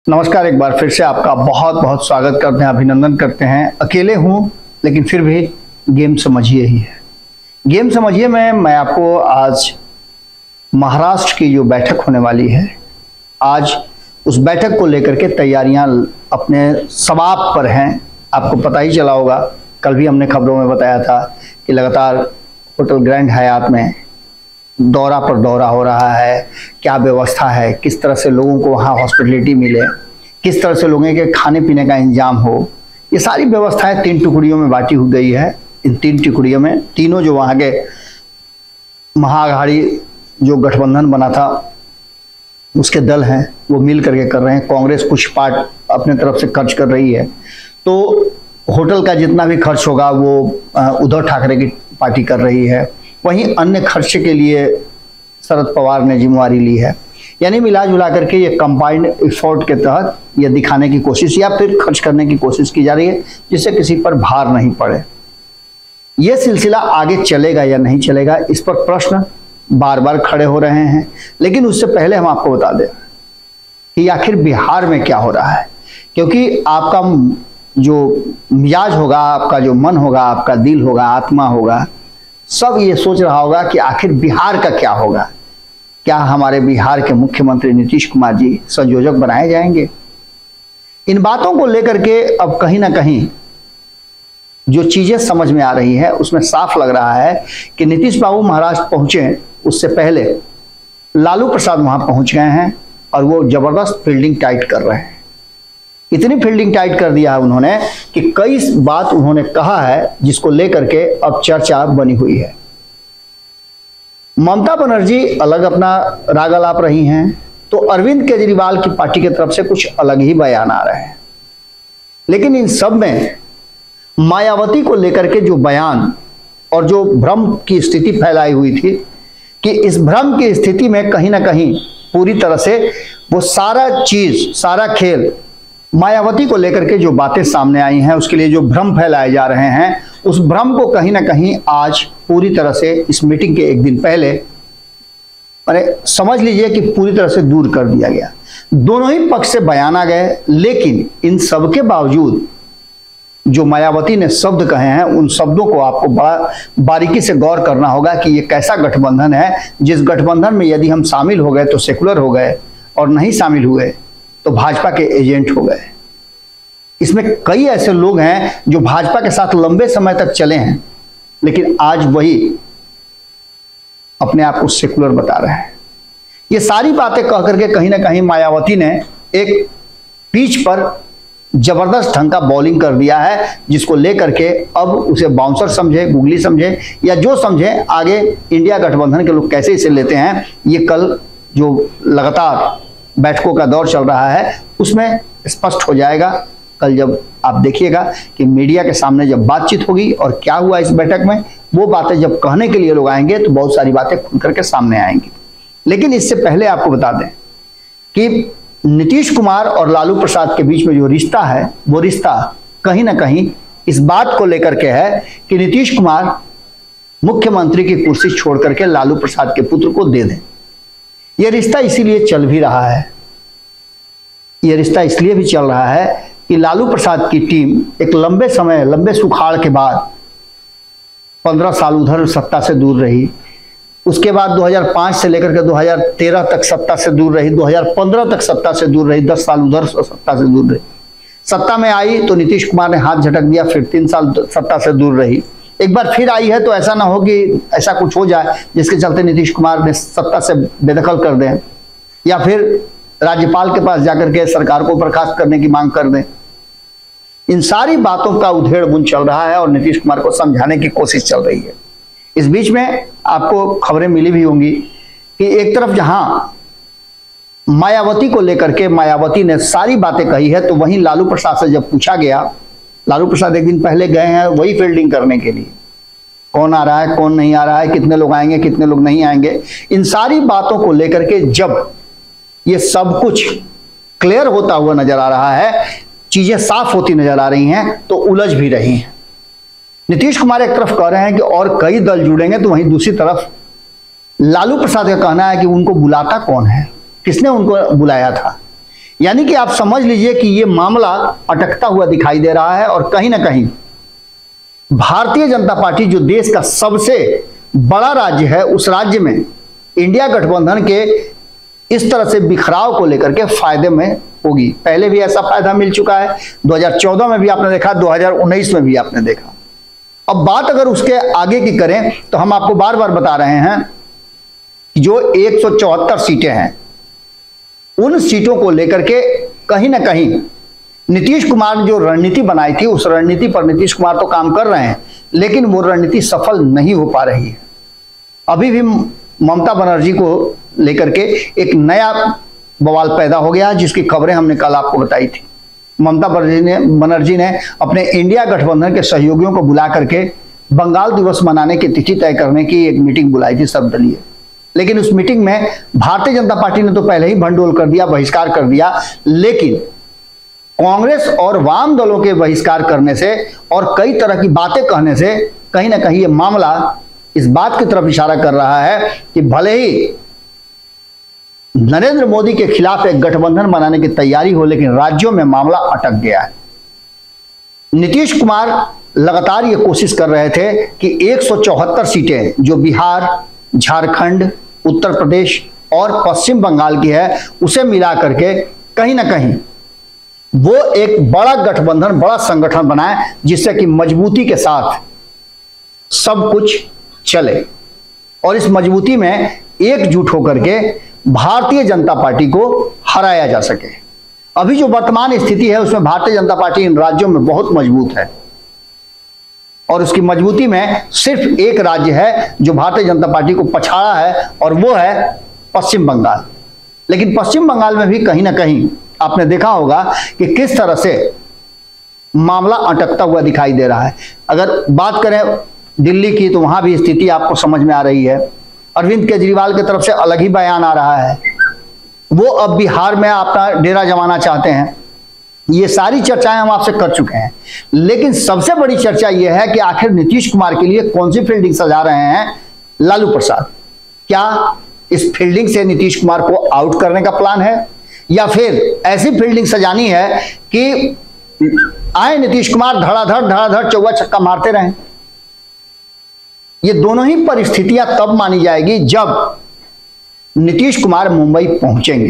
नमस्कार। एक बार फिर से आपका बहुत बहुत स्वागत करते हैं, अभिनंदन करते हैं। अकेले हूं लेकिन फिर भी गेम समझिए ही है। गेम समझिए में मैं आपको आज महाराष्ट्र की जो बैठक होने वाली है, आज उस बैठक को लेकर के तैयारियां अपने समाप्त पर हैं। आपको पता ही चला होगा, कल भी हमने खबरों में बताया था कि लगातार होटल ग्रैंड हयात में दौरा पर दौरा हो रहा है। क्या व्यवस्था है, किस तरह से लोगों को वहाँ हॉस्पिटलिटी मिले, किस तरह से लोगों के खाने पीने का इंतजाम हो, ये सारी व्यवस्थाएं 3 टुकड़ियों में बांटी हुई गई है। इन 3 टुकड़ियों में तीनों जो वहाँ के महाआघाड़ी जो गठबंधन बना था उसके दल हैं वो मिल करके कर रहे हैं। कांग्रेस कुछ पार्ट अपने तरफ से खर्च कर रही है, तो होटल का जितना भी खर्च होगा वो उद्धव ठाकरे की पार्टी कर रही है। वहीं अन्य खर्चे के लिए शरद पवार ने जिम्मेवारी ली है। यानी मिला जुला करके ये कंबाइंड एफर्ट के तहत ये दिखाने की कोशिश या फिर खर्च करने की कोशिश की जा रही है जिससे किसी पर भार नहीं पड़े। ये सिलसिला आगे चलेगा या नहीं चलेगा, इस पर प्रश्न बार बार खड़े हो रहे हैं। लेकिन उससे पहले हम आपको बता दें कि आखिर बिहार में क्या हो रहा है, क्योंकि आपका जो मिजाज होगा, आपका जो मन होगा, आपका दिल होगा, आत्मा होगा, सब ये सोच रहा होगा कि आखिर बिहार का क्या होगा। क्या हमारे बिहार के मुख्यमंत्री नीतीश कुमार जी संयोजक बनाए जाएंगे? इन बातों को लेकर के अब कहीं ना कहीं जो चीजें समझ में आ रही है उसमें साफ लग रहा है कि नीतीश बाबू महाराष्ट्र पहुंचे उससे पहले लालू प्रसाद वहां पहुंच गए हैं और वो जबरदस्त फील्डिंग टाइट कर रहे हैं। इतनी फील्डिंग टाइट कर दिया है उन्होंने कि कई बात उन्होंने कहा है जिसको लेकर के अब चर्चा बनी हुई है। ममता बनर्जी अलग अपना राग अलाप रही हैं, तो अरविंद केजरीवाल की पार्टी की तरफ से कुछ अलग ही बयान आ रहे हैं। लेकिन इन सब में मायावती को लेकर के जो बयान और जो भ्रम की स्थिति फैलाई हुई थी कि इस भ्रम की स्थिति में कहीं ना कहीं पूरी तरह से वो सारा चीज, सारा खेल मायावती को लेकर के जो बातें सामने आई हैं, उसके लिए जो भ्रम फैलाए जा रहे हैं, उस भ्रम को कहीं ना कहीं आज पूरी तरह से इस मीटिंग के एक दिन पहले समझ लीजिए कि पूरी तरह से दूर कर दिया गया। दोनों ही पक्ष से बयान आ गए, लेकिन इन सब के बावजूद जो मायावती ने शब्द कहे हैं उन शब्दों को आपको बड़ा बारीकी से गौर करना होगा कि ये कैसा गठबंधन है जिस गठबंधन में यदि हम शामिल हो गए तो सेकुलर हो गए और नहीं शामिल हुए तो भाजपा के एजेंट हो गए। इसमें कई ऐसे लोग हैं जो भाजपा के साथ लंबे समय तक चले हैं लेकिन आज वही अपने आप को सेकुलर बता रहे हैं। ये सारी बातें कह करके कहीं ना कहीं मायावती ने एक पिच पर जबरदस्त ढंग का बॉलिंग कर दिया है, जिसको लेकर के अब उसे बाउंसर समझे, गुगली समझे या जो समझे, आगे इंडिया गठबंधन के लोग कैसे इसे लेते हैं ये कल जो लगातार बैठकों का दौर चल रहा है उसमें स्पष्ट हो जाएगा। कल जब आप देखिएगा कि मीडिया के सामने जब बातचीत होगी और क्या हुआ इस बैठक में, वो बातें जब कहने के लिए लोग आएंगे तो बहुत सारी बातें खुल करके सामने आएंगी। लेकिन इससे पहले आपको बता दें कि नीतीश कुमार और लालू प्रसाद के बीच में जो रिश्ता है वो रिश्ता कहीं ना कहीं इस बात को लेकर के है कि नीतीश कुमार मुख्यमंत्री की कुर्सी छोड़ करके लालू प्रसाद के पुत्र को दे दें। यह रिश्ता इसीलिए चल भी रहा है, यह रिश्ता इसलिए भी चल रहा है कि लालू प्रसाद की टीम एक लंबे समय, लंबे सुखाड़ के बाद 15 साल उधर सत्ता से दूर रही, उसके बाद 2005 से लेकर के 2013 तक सत्ता से दूर रही, 2015 तक सत्ता से दूर रही, 10 साल उधर सत्ता से दूर रही। सत्ता में आई तो नीतीश कुमार ने हाथ झटक दिया, फिर 3 साल सत्ता से दूर रही। एक बार फिर आई है तो ऐसा ना हो कि ऐसा कुछ हो जाए जिसके चलते नीतीश कुमार ने सत्ता से बेदखल कर दें या फिर राज्यपाल के पास जाकर के सरकार को बर्खास्त करने की मांग कर दें। इन सारी बातों का उधेड़-बुन चल रहा है और नीतीश कुमार को समझाने की कोशिश चल रही है। इस बीच में आपको खबरें मिली भी होंगी कि एक तरफ जहां मायावती को लेकर के मायावती ने सारी बातें कही है, तो वहीं लालू प्रसाद से जब पूछा गया, लालू प्रसाद एक दिन पहले गए हैं वही फील्डिंग करने के लिए, कौन आ रहा है, कौन नहीं आ रहा है, कितने लोग आएंगे, कितने लोग नहीं आएंगे, इन सारी बातों को लेकर के जब ये सब कुछ क्लियर होता हुआ नजर आ रहा है, चीजें साफ होती नजर आ रही हैं, तो उलझ भी रही हैं। नीतीश कुमार एक तरफ कह रहे हैं कि और कई दल जुड़ेंगे, तो वहीं दूसरी तरफ लालू प्रसाद का कहना है कि उनको बुलाता कौन है, किसने उनको बुलाया था। यानी कि आप समझ लीजिए कि ये मामला अटकता हुआ दिखाई दे रहा है और कहीं ना कहीं भारतीय जनता पार्टी जो देश का सबसे बड़ा राज्य है, उस राज्य में इंडिया गठबंधन के इस तरह से बिखराव को लेकर के फायदे में होगी। पहले भी ऐसा फायदा मिल चुका है, 2014 में भी आपने देखा, 2019 में भी आपने देखा। अब बात अगर उसके आगे की करें तो हम आपको बार बार बता रहे हैं कि जो 174 सीटें हैं, उन सीटों को लेकर के कहीं ना कहीं नीतीश कुमार ने जो रणनीति बनाई थी, उस रणनीति पर नीतीश कुमार तो काम कर रहे हैं, लेकिन वो रणनीति सफल नहीं हो पा रही है। अभी भी ममता बनर्जी को लेकर के एक नया बवाल पैदा हो गया, जिसकी खबरें हमने कल आपको बताई थी। ममता बनर्जी ने अपने इंडिया गठबंधन के सहयोगियों को बुला करके बंगाल दिवस मनाने की तिथि तय करने की एक मीटिंग बुलाई थी सर्वदलीय। लेकिन उस मीटिंग में भारतीय जनता पार्टी ने तो पहले ही भंडोल कर दिया, बहिष्कार कर दिया, लेकिन कांग्रेस और वाम दलों के बहिष्कार करने से और कई तरह की बातें कहने से कहीं ना कहीं ये मामला इस बात की तरफ इशारा कर रहा है कि भले ही नरेंद्र मोदी के खिलाफ एक गठबंधन बनाने की तैयारी हो, लेकिन राज्यों में मामला अटक गया है। नीतीश कुमार लगातार ये कोशिश कर रहे थे कि 174 सीटें जो बिहार, झारखंड, उत्तर प्रदेश और पश्चिम बंगाल की है, उसे मिला करके कहीं ना कहीं वो एक बड़ा गठबंधन, बड़ा संगठन बनाए, जिससे कि मजबूती के साथ सब कुछ चले और इस मजबूती में एकजुट होकर के भारतीय जनता पार्टी को हराया जा सके। अभी जो वर्तमान स्थिति है उसमें भारतीय जनता पार्टी इन राज्यों में बहुत मजबूत है और उसकी मजबूती में सिर्फ एक राज्य है जो भारतीय जनता पार्टी को पछाड़ा है और वो है पश्चिम बंगाल। लेकिन पश्चिम बंगाल में भी कहीं ना कहीं आपने देखा होगा कि किस तरह से मामला अटकता हुआ दिखाई दे रहा है। अगर बात करें दिल्ली की तो वहां भी स्थिति आपको समझ में आ रही है। अरविंद केजरीवाल की तरफ से अलग ही बयान आ रहा है, वो अब बिहार में अपना डेरा जमाना चाहते हैं। ये सारी चर्चाएं हम आपसे कर चुके हैं, लेकिन सबसे बड़ी चर्चा यह है कि आखिर नीतीश कुमार के लिए कौन सी फील्डिंग सजा रहे हैं लालू प्रसाद। क्या इस फील्डिंग से नीतीश कुमार को आउट करने का प्लान है, या फिर ऐसी फील्डिंग सजानी है कि आए नीतीश कुमार धड़ाधड़ चौवा छक्का मारते रहें। ये दोनों ही परिस्थितियां तब मानी जाएगी जब नीतीश कुमार मुंबई पहुंचेंगे।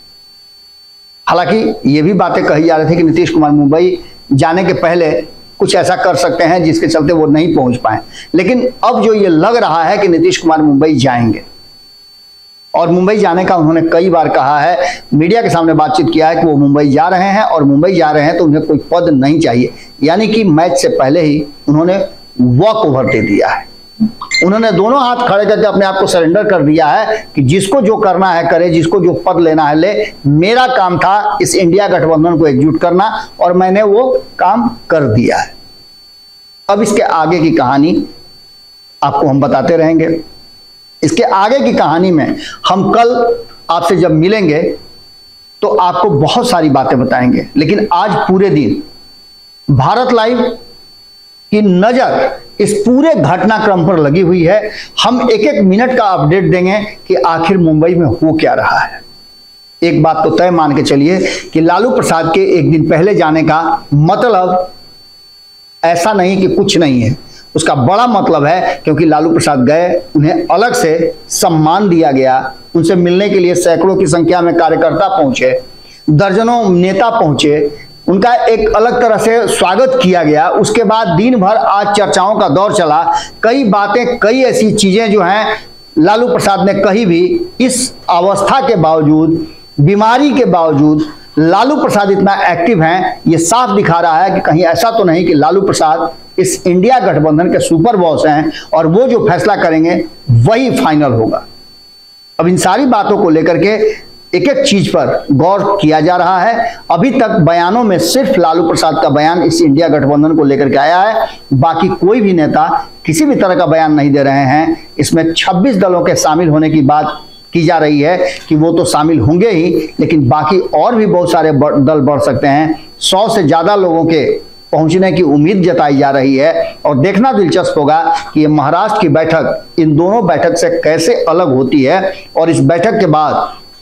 हालांकि ये भी बातें कही जा रही थी कि नीतीश कुमार मुंबई जाने के पहले कुछ ऐसा कर सकते हैं जिसके चलते वो नहीं पहुंच पाए, लेकिन अब जो ये लग रहा है कि नीतीश कुमार मुंबई जाएंगे और मुंबई जाने का उन्होंने कई बार कहा है, मीडिया के सामने बातचीत किया है कि वो मुंबई जा रहे हैं और मुंबई जा रहे हैं तो उन्हें कोई पद नहीं चाहिए। यानी कि मैच से पहले ही उन्होंने वॉक ओवर दे दिया है। उन्होंने दोनों हाथ खड़े करके अपने आप को सरेंडर कर दिया है कि जिसको जो करना है करे, जिसको जो पद लेना है ले। मेरा काम था इस इंडिया गठबंधन को एकजुट करना और मैंने वो काम कर दिया है। अब इसके आगे की कहानी आपको हम बताते रहेंगे। इसके आगे की कहानी में हम कल आपसे जब मिलेंगे तो आपको बहुत सारी बातें बताएंगे, लेकिन आज पूरे दिन भारत लाइव की नजर इस पूरे घटनाक्रम पर लगी हुई है। हम एक एक मिनट का अपडेट देंगे कि आखिर मुंबई में हो क्या रहा है। एक बात तो तय मान के चलिए कि लालू प्रसाद के एक दिन पहले जाने का मतलब ऐसा नहीं कि कुछ नहीं है, उसका बड़ा मतलब है, क्योंकि लालू प्रसाद गए, उन्हें अलग से सम्मान दिया गया, उनसे मिलने के लिए सैकड़ों की संख्या में कार्यकर्ता पहुंचे, दर्जनों नेता पहुंचे, उनका एक अलग तरह से स्वागत किया गया। उसके बाद दिन भर आज चर्चाओं का दौर चला, कई बातें, कई ऐसी चीजें जो हैं लालू प्रसाद ने कही भी। इस अवस्था के बावजूद, बीमारी के बावजूद लालू प्रसाद इतना एक्टिव हैं, ये साफ दिखा रहा है कि कहीं ऐसा तो नहीं कि लालू प्रसाद इस इंडिया गठबंधन के सुपर बॉस हैं और वो जो फैसला करेंगे वही फाइनल होगा। अब इन सारी बातों को लेकर के एक एक चीज पर गौर किया जा रहा है। अभी तक बयानों में सिर्फ लालू प्रसाद का बयान इस इंडिया गठबंधन को लेकर के आया है, बाकी कोई भी नेता किसी भी तरह का बयान नहीं दे रहे हैं। इसमें 26 दलों के शामिल होने की बात की जा रही है कि वो तो शामिल होंगे ही, लेकिन बाकी और भी बहुत सारे दल बढ़ सकते हैं। 100 से ज्यादा लोगों के पहुंचने की उम्मीद जताई जा रही है और देखना दिलचस्प होगा कि ये महाराष्ट्र की बैठक इन दोनों बैठक से कैसे अलग होती है और इस बैठक के बाद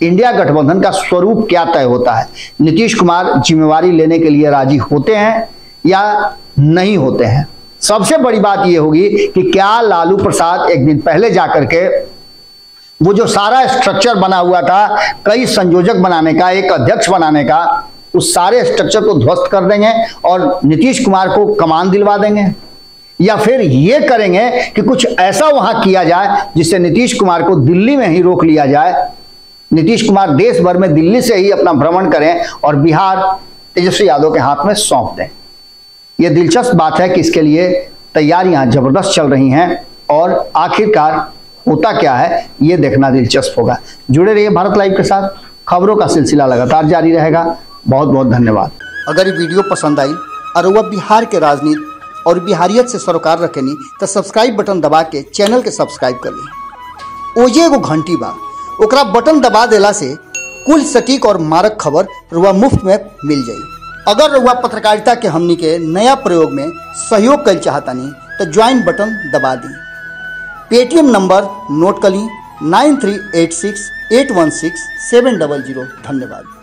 इंडिया गठबंधन का स्वरूप क्या तय होता है। नीतीश कुमार जिम्मेवारी लेने के लिए राजी होते हैं या नहीं होते हैं। सबसे बड़ी बात यह होगी कि क्या लालू प्रसाद एक दिन पहले जाकर के वो जो सारा स्ट्रक्चर बना हुआ था, कई संयोजक बनाने का, एक अध्यक्ष बनाने का, उस सारे स्ट्रक्चर को ध्वस्त कर देंगे और नीतीश कुमार को कमान दिलवा देंगे, या फिर ये करेंगे कि कुछ ऐसा वहां किया जाए जिससे नीतीश कुमार को दिल्ली में ही रोक लिया जाए, नीतीश कुमार देश भर में दिल्ली से ही अपना भ्रमण करें और बिहार तेजस्वी यादव के हाथ में सौंप दें। यह दिलचस्प बात है कि इसके लिए तैयारियां जबरदस्त चल रही हैं और आखिरकार होता क्या है यह देखना दिलचस्प होगा। जुड़े रहिए भारत लाइव के साथ, खबरों का सिलसिला लगातार जारी रहेगा। बहुत बहुत धन्यवाद। अगर ये वीडियो पसंद आई और वह बिहार के राजनीति और बिहारियत से सरोकार रखेनी तो सब्सक्राइब बटन दबा के चैनल के सब्सक्राइब कर ली। ओजे एगो घंटी बा, ओकरा बटन दबा देला से कुल सटीक और मारक खबर रुआ मुफ्त में मिल जाई। अगर रुआ पत्रकारिता के हमनी के नया प्रयोग में सहयोग कर चाहतानी तो ज्वाइन बटन दबा दी। पेटीएम नंबर नोट कर ली 9386816700। धन्यवाद।